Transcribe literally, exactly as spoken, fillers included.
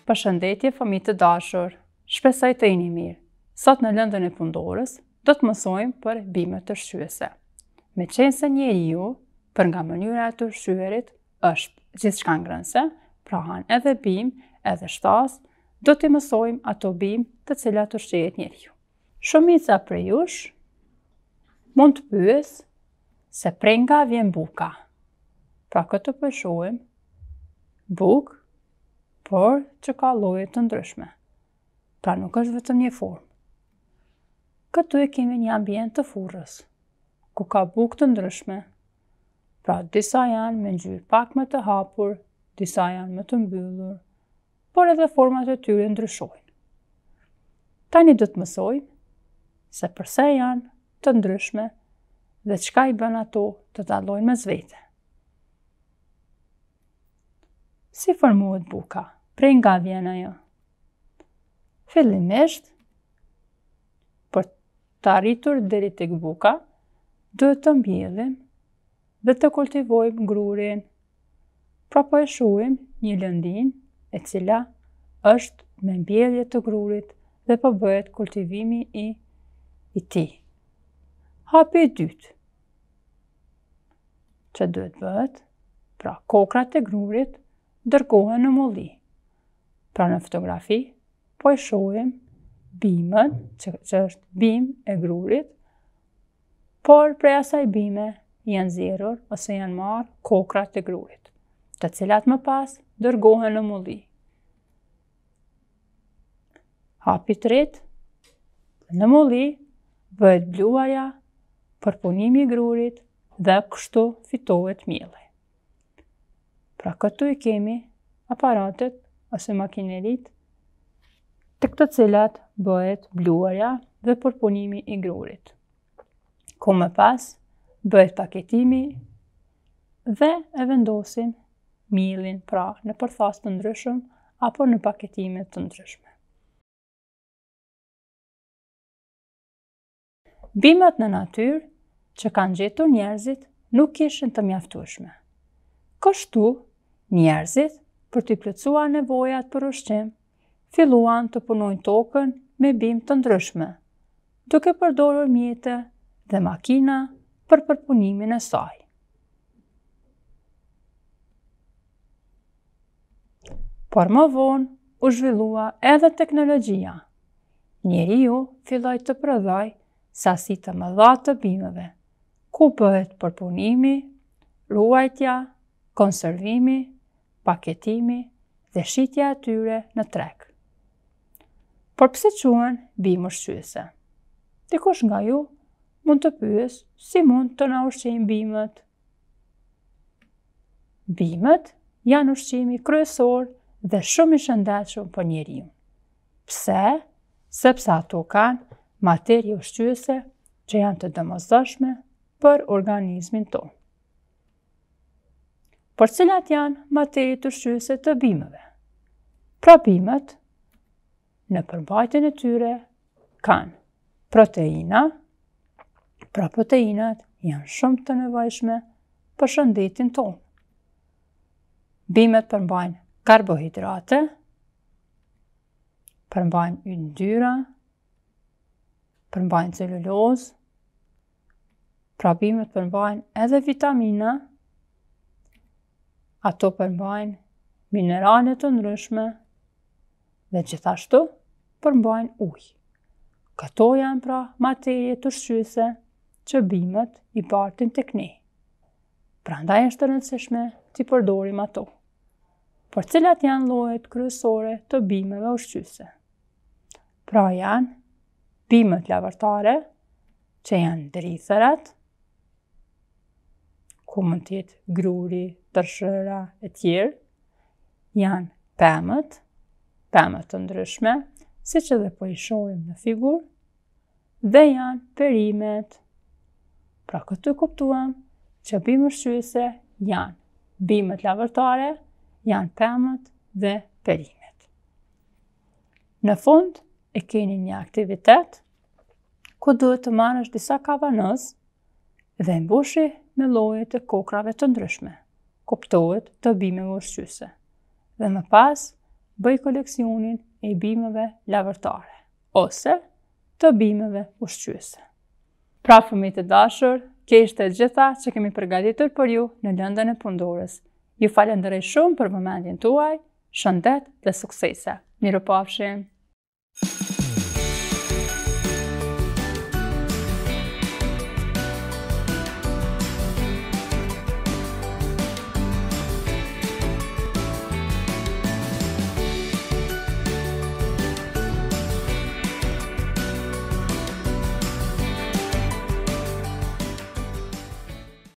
Përshëndetje fëmijë të dashur, shpresoj të jeni mirë. Sot në lëndën e fundorës do të mësojmë për bimët të ushqyese. Me qenë se njeriu, për nga mënyra e të ushqyerit, është gjithçka ngrënëse, pra han edhe bimë, edhe shtas, do të mësojmë ato bimë të cilat ushqehet njeriu. Shumica prej jush mund të pyes se prej nga vjen buka. Pra këtë po e shohim bukë, por që ka lloje të ndryshme. Pra nuk është vetëm një formë. Këtu e kemi një ambient të furrës, ku ka bukë të ndryshme. Pra disa janë me ngjyrë pak më të hapur, disa janë më të mbyllur, por edhe format e tyre ndryshojnë. Tani do të mësojmë se përse janë të ndryshme dhe çka i bën ato të dallojnë mes vete. Si formohet buka? Prej nga vjen ajo? Fillimisht, për të arritur deri tek buka, duhet të mbjellim dhe të kultivojmë grurin. Pra po e shohim një lëndinë e cila është me mbjellje të grurit dhe po bëhet kultivimi i, i tij. Hapi i dytë që duhet bëhet, pra kokrat e grurit dërgohen në molli. Pra në fotografi po e shohim bimën, që, që është bimë e grurit, por prej asaj bime janë nxjerrur ose janë marrë kokrat e grurit, të cilat më pas dërgohen në molli. Hapi i tretë, në molli bëhet bluaja, përpunimi i grurit dhe kështu fitohet mielli. Pra këtu i kemi aparatet ose makineritë të këto cilat bëhet bluaja dhe përpunimi i grurit. Ku më pas bëhet paketimi dhe e vendosim mielin pra në përthas të ndryshëm apo në paketime të ndryshme. Bimët në natyrë që kanë gjetur njerëzit nuk ishin të mjaftueshme. Kështu, njerëzit, për t'i plotësuar nevojat për ushqim, filluan të punojnë tokën me bimë të ndryshme, duke përdorur mjete dhe makina për përpunimin e saj. Por më vonë u zhvillua edhe teknologjia. Njeriu filloi të prodhoi sasi të mëdha të bimëve, ku bëhet përpunimi, ruajtja, konservimi, paketimi dhe shitja e tyre në treg. Por pse quhen bimë ushqyese? Dikush nga ju mund të pyes si mund të na ushqejnë bimët? Bimët janë ushqimi kryesor dhe shumë i shëndetshëm për njeriu. Pse? Sepse ato kanë materie ushqyese që janë të domosdoshme për organizmin tonë. Por cilat janë materiet ushqyese të bimëve? Pra bimët, në përmbajtjen e tyre, kanë proteina, pra proteinat janë shumë të nevojshme për shëndetin tonë. Bimët përmbajnë karbohidrate, përmbajnë yndyrë, përmbajnë celulozë, pra bimët përmbajnë edhe vitamina, ato përmbajnë minerale të ndryshme dhe gjithashtu përmbajnë ujë. Këto janë pra materie të ushqyese që bimët i bartin tek ne. Prandaj është e rëndësishme t'i përdorim ato. Por cilat janë llojet kryesore të bimëve ushqyese? Pra janë bimët lagërtare, që janë drithërat, ku mund t'jetë gruri, tërshëra e tjerë, janë pemët, pemët të ndryshme, siç edhe po i shohim në figurë, dhe janë perimet. Pra këtu kuptuam që bimë ushqyese janë bimët lagërtare, janë pemët dhe perimet. Në fund e keni një aktivitet ku duhet të marrësh disa kavanëz dhe mbushi me llojet e kokrave të ndryshme. Kuptohet të bimëve ushqyese. Dhe më pas bëj koleksionin e bimëve lavërtare, ose të bimëve ushqyese. Pra fëmijë të dashur, kjo ishte gjitha që kemi përgatitur për ju në lëndën e pundorës. Ju falenderoj shumë për vëmendjen tuaj, shëndet dhe suksese. Mirupafshim!